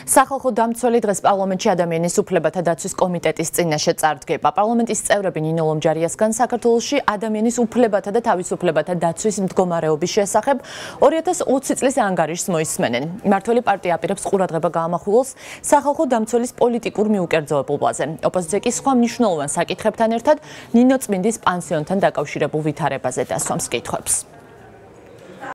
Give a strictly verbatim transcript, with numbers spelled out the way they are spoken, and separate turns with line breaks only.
სახალხო დამცველი დღეს პარლამენტში ადამიანის უფლებათა დაცვის კომიტეტის წინაშე წარდგება. პარლამენტის წევრები ნინო ლომჯარიასგან საქართველოში ადამიანის უფლებათა და თავისუფლებათა დაცვის მდგომარეობის შესახებ ორი ათას ოცი წლის ანგარიშს მოისმენენ. მმართველი პარტია აპირებს ყურადღება გაამახვილოს სახალხო დამცველის პოლიტიკურ მიუკერძოებულობაზე. ოპოზიცია კი სხვა მნიშვნელოვან საკითხებთან ერთად ნინო წმინდის პანსიონთან დაკავშირებულ ვითარებაზე დასვამს კითხვებს.